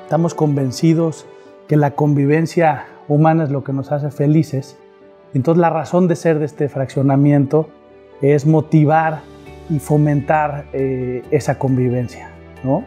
Estamos convencidos que la convivencia humana es lo que nos hace felices. Entonces la razón de ser de este fraccionamiento es motivar y fomentar esa convivencia, ¿no?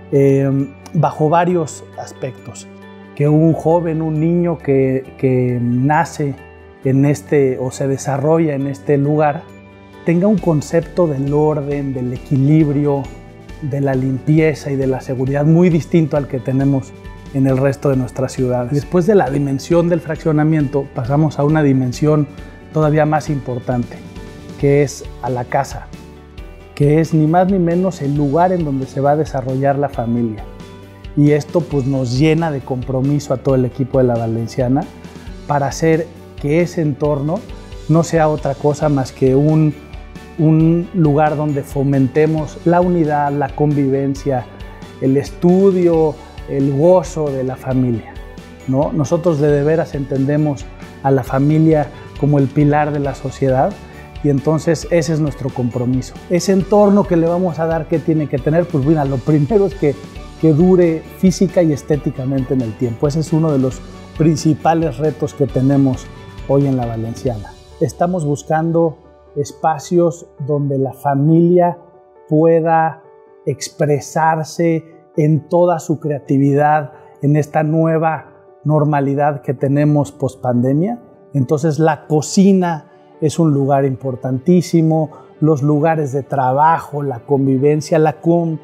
Bajo varios aspectos. Que un joven, un niño que nace en o se desarrolla en este lugar, tenga un concepto del orden, del equilibrio, de la limpieza y de la seguridad muy distinto al que tenemos en el resto de nuestras ciudades. Después de la dimensión del fraccionamiento, pasamos a una dimensión todavía más importante, que es a la casa, que es ni más ni menos el lugar en donde se va a desarrollar la familia. Y esto pues nos llena de compromiso a todo el equipo de La Valenciana para hacer que ese entorno no sea otra cosa más que un lugar donde fomentemos la unidad, la convivencia, el estudio, el gozo de la familia, ¿no? Nosotros de veras entendemos a la familia como el pilar de la sociedad y entonces ese es nuestro compromiso. Ese entorno que le vamos a dar, ¿qué tiene que tener? Pues mira, lo primero es que dure física y estéticamente en el tiempo. Ese es uno de los principales retos que tenemos hoy en La Valenciana. Estamos buscando espacios donde la familia pueda expresarse en toda su creatividad en esta nueva normalidad que tenemos post-pandemia. Entonces la cocina es un lugar importantísimo, los lugares de trabajo, la convivencia, la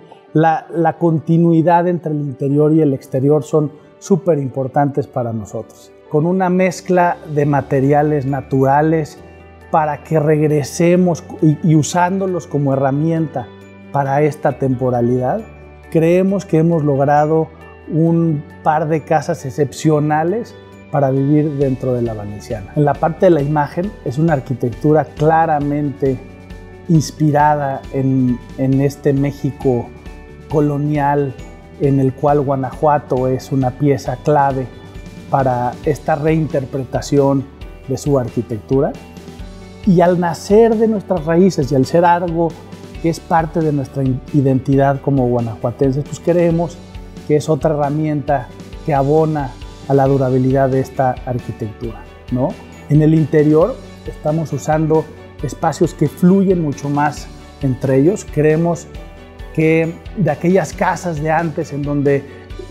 continuidad entre el interior y el exterior son súper importantes para nosotros. Con una mezcla de materiales naturales para que regresemos y usándolos como herramienta para esta temporalidad, creemos que hemos logrado un par de casas excepcionales para vivir dentro de La Valenciana. En la parte de la imagen es una arquitectura claramente inspirada en este México colonial en el cual Guanajuato es una pieza clave para esta reinterpretación de su arquitectura. Y al nacer de nuestras raíces y al ser algo que es parte de nuestra identidad como guanajuatenses, pues creemos que es otra herramienta que abona a la durabilidad de esta arquitectura, ¿no? En el interior estamos usando espacios que fluyen mucho más entre ellos. Creemos que de aquellas casas de antes en donde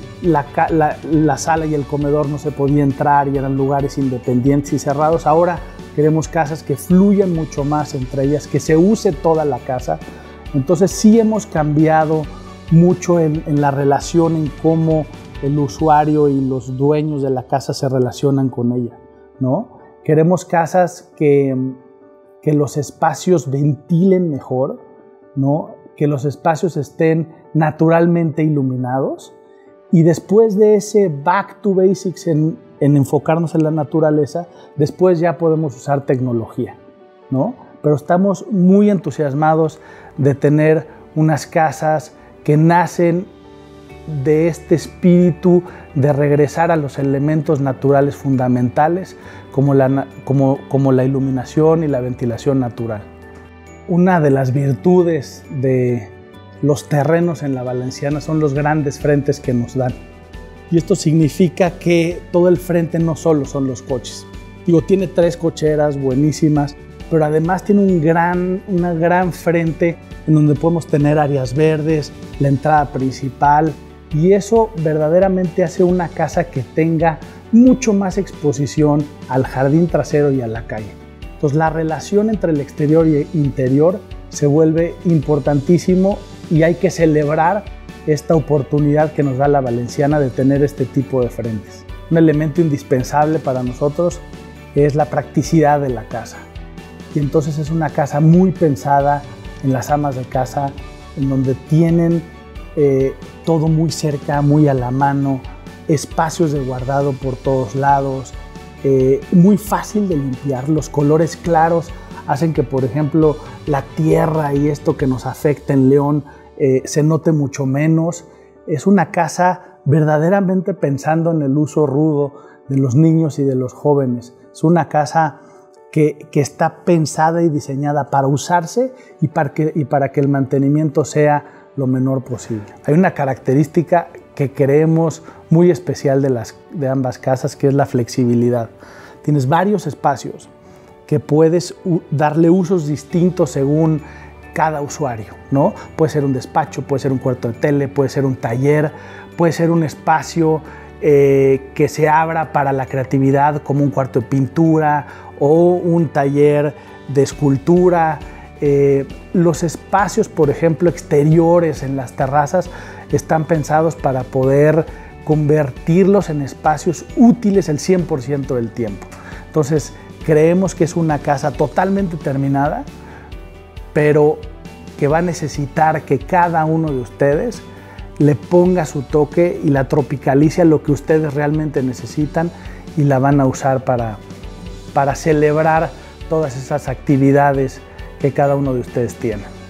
la sala y el comedor no se podía entrar y eran lugares independientes y cerrados, ahora queremos casas que fluyan mucho más entre ellas, que se use toda la casa. Entonces sí hemos cambiado mucho en la relación, en cómo el usuario y los dueños de la casa se relacionan con ella, ¿no? Queremos casas que los espacios ventilen mejor, ¿no? Que los espacios estén naturalmente iluminados. Y después de ese back to basics en enfocarnos en la naturaleza, después ya podemos usar tecnología, ¿no? Pero estamos muy entusiasmados de tener unas casas que nacen de este espíritu de regresar a los elementos naturales fundamentales como la iluminación y la ventilación natural. Una de las virtudes de los terrenos en La Valenciana son los grandes frentes que nos dan. Y esto significa que todo el frente no solo son los coches. Tiene 3 cocheras buenísimas, pero además tiene una gran frente en donde podemos tener áreas verdes, la entrada principal, y eso verdaderamente hace una casa que tenga mucho más exposición al jardín trasero y a la calle. Entonces la relación entre el exterior y el interior se vuelve importantísimo y hay que celebrar esta oportunidad que nos da La Valenciana de tener este tipo de frentes. Un elemento indispensable para nosotros es la practicidad de la casa. Y entonces es una casa muy pensada en las amas de casa, en donde tienen todo muy cerca, muy a la mano, espacios de guardado por todos lados, muy fácil de limpiar. Los colores claros hacen que, por ejemplo, la tierra y esto que nos afecta en León se note mucho menos. Es una casa verdaderamente pensando en el uso rudo de los niños y de los jóvenes. Es una casa que está pensada y diseñada para usarse y para que el mantenimiento sea lo menor posible. Hay una característica que creemos muy especial de ambas casas, que es la flexibilidad. Tienes varios espacios que puedes darle usos distintos según cada usuario, ¿no? Puede ser un despacho, puede ser un cuarto de tele, puede ser un taller, puede ser un espacio que se abra para la creatividad, como un cuarto de pintura o un taller de escultura. Los espacios, por ejemplo, exteriores en las terrazas están pensados para poder convertirlos en espacios útiles el 100% del tiempo. Entonces, creemos que es una casa totalmente terminada, pero que va a necesitar que cada uno de ustedes le ponga su toque y la tropicalice a lo que ustedes realmente necesitan, y la van a usar para celebrar todas esas actividades que cada uno de ustedes tiene.